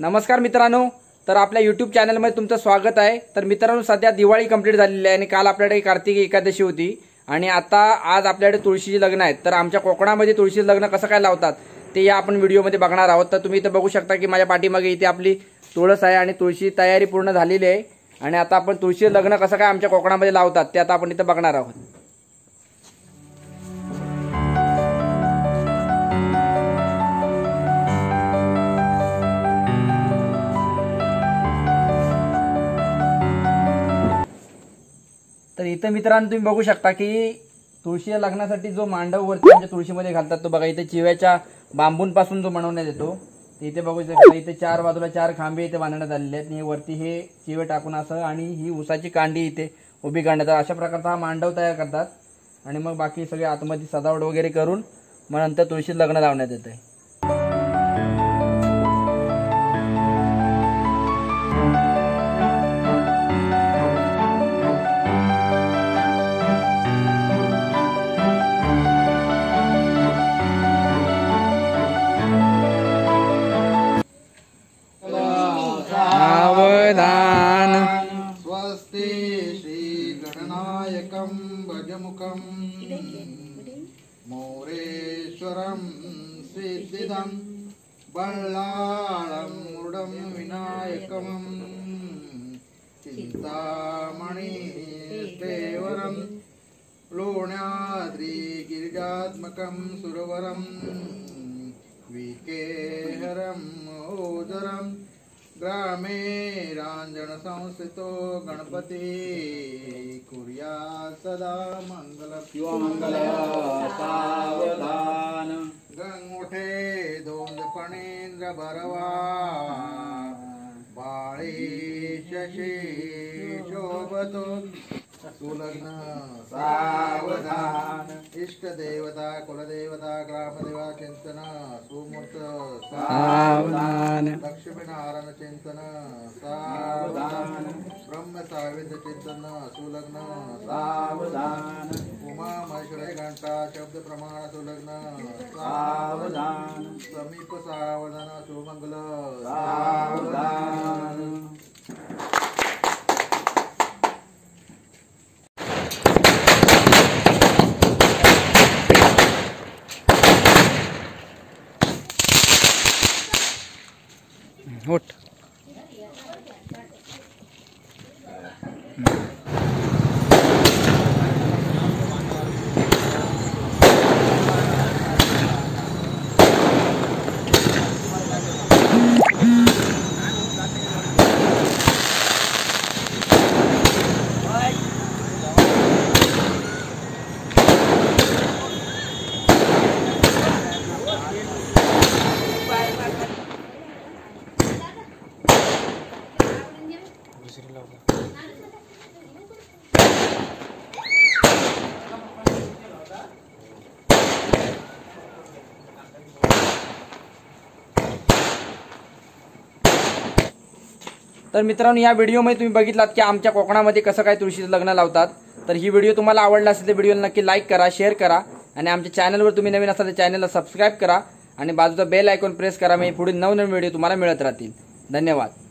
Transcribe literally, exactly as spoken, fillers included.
नमस्कार मित्रांनो, तर आपल्या यूट्यूब चॅनलमध्ये तुमचं स्वागत आहे। तर मित्रांनो, सध्या दिवाळी कंप्लीट झालेली आहे आणि काल आपल्याकडे कार्तिक एकादशी होती आणि आता आज आपल्याकडे तुळशीची लग्न आहेत। तर आमच्या कोकणामध्ये तुळशीचं लग्न कसं काय लावतात ते या आपण व्हिडिओमध्ये बघणार आहोत। तर तुम्ही इथे बघू शकता की माझ्या पाठीमागे इथे आपली तुळस आहे आणि तुळशी तयारी पूर्ण झालेली आहे आणि आता आपण तुळशीचं लग्न कसं काय आमच्या कोकणामध्ये लावतात ते आता आपण इथे बघणार आहोत। तर इथे मित्रांनो तुम्ही बघू शकता की तुळशीच्या लग्नासाठी जो मांडव वरती म्हणजे तुळशीमध्ये घालतात तो बघा, इथे चिव्याच्या बांबूंपासून जो बनवण्यात येतो। इथे बघू शकता इथे चार बाजूला चार खांबे इथे बांधण्यात आलेले आहेत आणि वरती हे चिवे टाकून असं आणि ही उसाची कांडी इथे उभी करण्यात, अशा प्रकारचा हा मांडव तयार करतात आणि मग बाकी सगळे आतमध्ये सजावट वगैरे करून मग नंतर तुळशीचं लग्न लावण्यात येते। स्वस्ति श्री गणनायकं भजमुखं मोरेश्वरं सिद्धिदं बल्लाळं मूढं विनायकं चिन्तामणिस्तेवरं लोण्याद्रि गिरिजात्मकं सुरवरं विकेहरं ओजरं ग्रामे रांजन संस्थितो गणपति कुर्या सदा मंगल मंगल सावधान गंगोठे दोंद फणींद्र भरवा बाळी शशी शोभतो सुलग्न सावधान इष्ट देवता कुलदेवता ग्रामदेवा चिंतन सुमूर्त सावधान लक्ष्मीनारायण चिंतन सावधान ब्रह्म सावित्र चिंतन सुलग्न सावधान उमा महेश्वरी घंटा शब्द प्रमाण सुलग्न सावधान समीप सावधान सुमंगल सावधान। उठ तर मित्रांनो, या व्हिडिओमध्ये तुम्ही बघितलात की आमच्या कोकणामध्ये कसं काय तुळशीचं लग्न लावतात। तर ही व्हिडिओ तुम्हाला आवडला असेल तर व्हिडिओला नक्की लाईक करा, शेअर करा आणि आमच्या चॅनलवर तुम्ही नवीन असाल तर चॅनलला सबस्क्राईब करा आणि बाजूचा बेल आयकॉन प्रेस करा, म्हणजे पुढे नवनवीन व्हिडिओ तुम्हाला मिळत राहतील। धन्यवाद।